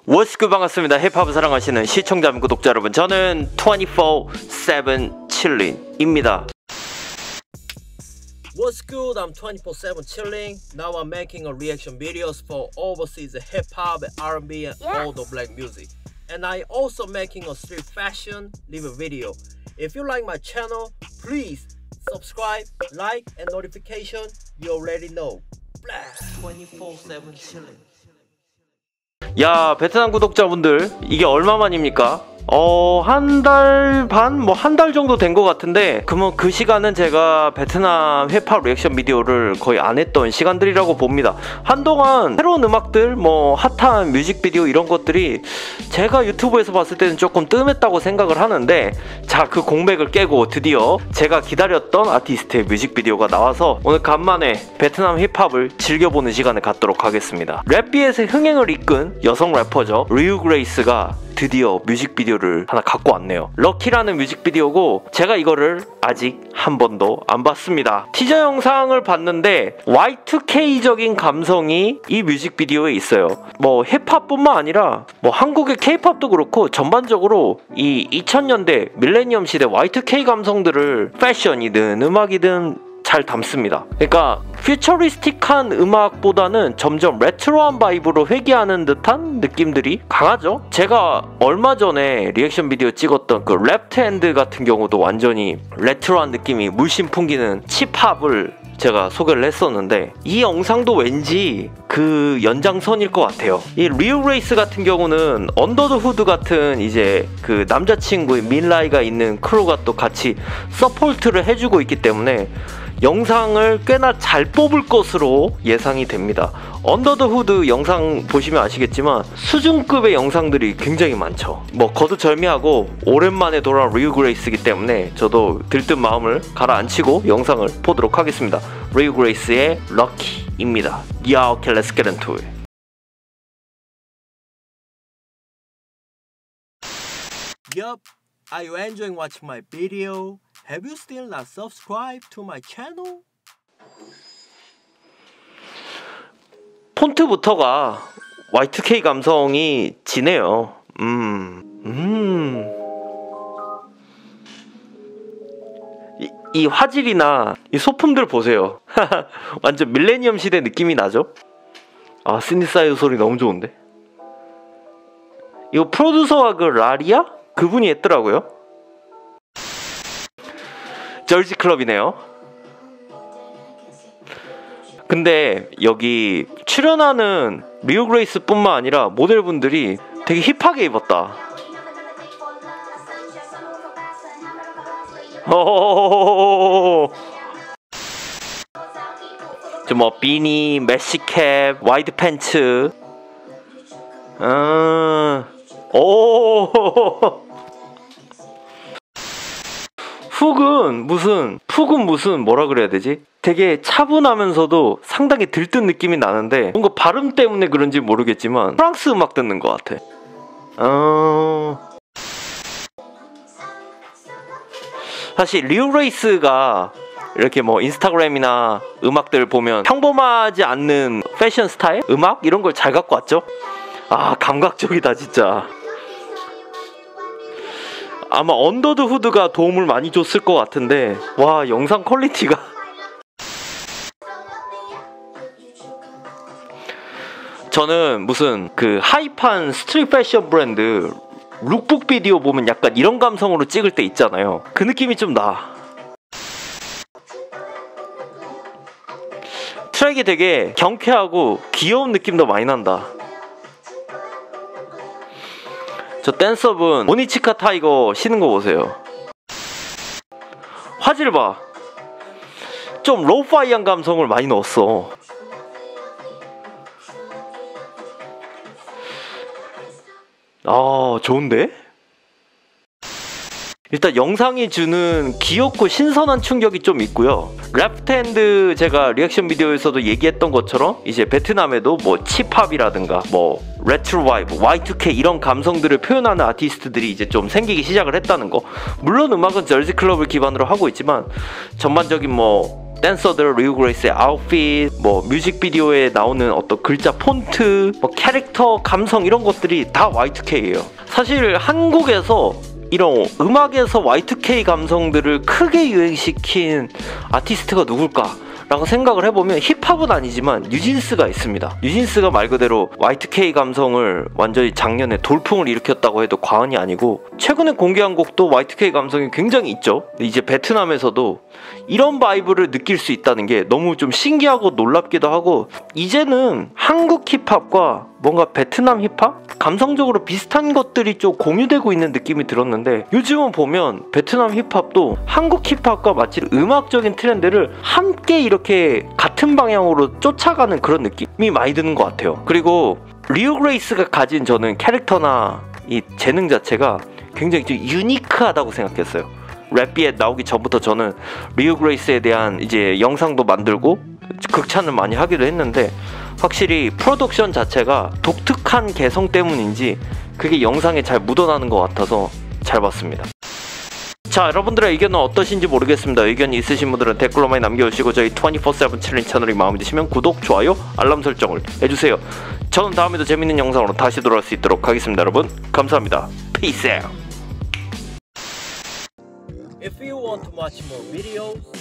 What's good, 반갑습니다. 힙합을 사랑하시는 시청자 및 구독자 여러분, 저는 24/7 chilling입니다. What's good? I'm 24/7 chilling. Now I'm making a reaction videos for overseas hip hop, R&B, and all the black music. And I also making a street fashion review video. If you like my channel, please subscribe, like, and notification. You already know. Blast 24/7 chilling. 야, 베트남 구독자분들, 이게 얼마만입니까? 한 달 반? 한 달 정도 된 것 같은데, 그러면 그 시간은 제가 베트남 힙합 리액션 비디오를 거의 안 했던 시간들이라고 봅니다. 한동안 새로운 음악들, 핫한 뮤직비디오 이런 것들이 제가 유튜브에서 봤을 때는 조금 뜸했다고 생각을 하는데, 자, 그 공백을 깨고 드디어 제가 기다렸던 아티스트의 뮤직비디오가 나와서 오늘 간만에 베트남 힙합을 즐겨보는 시간을 갖도록 하겠습니다. 랩비에서 흥행을 이끈 여성 래퍼죠. 류우 그레이스가 드디어 뮤직비디오를 하나 갖고 왔네요. 럭키라는 뮤직비디오고, 제가 이거를 아직 한 번도 안 봤습니다. 티저 영상을 봤는데 Y2K적인 감성이 이 뮤직비디오에 있어요. 힙합뿐만 아니라 한국의 K-팝도 그렇고 전반적으로 이 2000년대 밀레니엄 시대 Y2K 감성들을 패션이든 음악이든 잘 담습니다. 그러니까 퓨처리스틱한 음악보다는 점점 레트로한 바이브로 회귀하는 듯한 느낌들이 강하죠. 제가 얼마 전에 리액션 비디오 찍었던 그 레프트 핸드 같은 경우도 완전히 레트로한 느낌이 물씬 풍기는 칩합을 제가 소개를 했었는데, 이 영상도 왠지 그 연장선일 것 같아요. 이 류우 그레이스 같은 경우는 언더 더 후드 같은 이제 그 남자친구의 민라이가 있는 크루가 또 같이 서포트를 해주고 있기 때문에 영상을 꽤나 잘 뽑을 것으로 예상이 됩니다. 언더 더 후드 영상 보시면 아시겠지만 수준급의 영상들이 굉장히 많죠. 거두절미하고 오랜만에 돌아온 류우 그레이스이기 때문에 저도 들뜬 마음을 가라앉히고 영상을 보도록 하겠습니다. 류우 그레이스의 럭키입니다. Yeah, okay, let's get into it. Yup, are you enjoying watching my video? Have you still not subscribed to my channel? 폰트부터가 Y2K 감성이 지네요. 이 화질이나 이 소품들 보세요. 완전 밀레니엄 시대 느낌이 나죠? 아, 신디사이더 소리 너무 좋은데? 이거 프로듀서가 그 라리아? 그분이 했더라고요. 저지 클럽이네요. 근데 여기 출연하는 류우 그레이스 뿐만 아니라 모델분들이 되게 힙하게 입었다. 비니, 메쉬캡, 와이드 팬츠. 훅은 무슨 뭐라 그래야 되지? 되게 차분하면서도 상당히 들뜬 느낌이 나는데, 뭔가 발음 때문에 그런지 모르겠지만 프랑스 음악 듣는 것 같아. 사실 류우 그레이스가 이렇게 인스타그램이나 음악들 보면 평범하지 않는 패션 스타일? 음악? 이런 걸 잘 갖고 왔죠? 아, 감각적이다 진짜. 아마 언더 더 후드가 도움을 많이 줬을 것 같은데, 와, 영상 퀄리티가 저는 무슨 그 하이판 스트릿 패션 브랜드 룩북 비디오 보면 약간 이런 감성으로 찍을 때 있잖아요. 그 느낌이 좀 나. 트랙이 되게 경쾌하고 귀여운 느낌도 많이 난다. 저 댄서분 모니치카 타이거 신은 거 보세요. 화질 봐. 좀 로우파이한 감성을 많이 넣었어. 아, 좋은데? 일단 영상이 주는 귀엽고 신선한 충격이 좀 있고요. 레프트 핸드 제가 리액션 비디오에서도 얘기했던 것처럼 이제 베트남에도 칩합이라든가 레트로 바이브, Y2K 이런 감성들을 표현하는 아티스트들이 이제 좀 생기기 시작을 했다는 거. 물론 음악은 저지 클럽을 기반으로 하고 있지만 전반적인 댄서들 리우 그레이스의 아웃핏, 뭐 뮤직비디오에 나오는 어떤 글자 폰트, 뭐 캐릭터 감성 이런 것들이 다 Y2K예요. 사실 한국에서 이런 음악에서 Y2K 감성들을 크게 유행시킨 아티스트가 누굴까? 라고 생각을 해보면 힙합은 아니지만 뉴진스가 있습니다. 뉴진스가 말 그대로 Y2K 감성을 완전히 작년에 돌풍을 일으켰다고 해도 과언이 아니고, 최근에 공개한 곡도 Y2K 감성이 굉장히 있죠. 이제 베트남에서도 이런 바이브를 느낄 수 있다는 게 너무 좀 신기하고 놀랍기도 하고, 이제는 한국 힙합과 뭔가 베트남 힙합? 감성적으로 비슷한 것들이 좀 공유되고 있는 느낌이 들었는데, 요즘은 보면 베트남 힙합도 한국 힙합과 마치 음악적인 트렌드를 함께 이렇게 같은 방향으로 쫓아가는 그런 느낌이 많이 드는 것 같아요. 그리고 리우 그레이스가 가진 저는 캐릭터나 이 재능 자체가 굉장히 좀 유니크하다고 생각했어요. 랩비에 나오기 전부터 저는 리우 그레이스에 대한 이제 영상도 만들고 극찬을 많이 하기도 했는데, 확실히 프로덕션 자체가 독특한 개성 때문인지 그게 영상에 잘 묻어나는 것 같아서 잘 봤습니다. 자, 여러분들의 의견은 어떠신지 모르겠습니다. 의견이 있으신 분들은 댓글로 많이 남겨주시고, 저희 24/7 챌린지 채널이 마음에 드시면 구독, 좋아요, 알람 설정을 해주세요. 저는 다음에도 재밌는 영상으로 다시 돌아올 수 있도록 하겠습니다. 여러분 감사합니다. Peace out. If you want to watch more videos,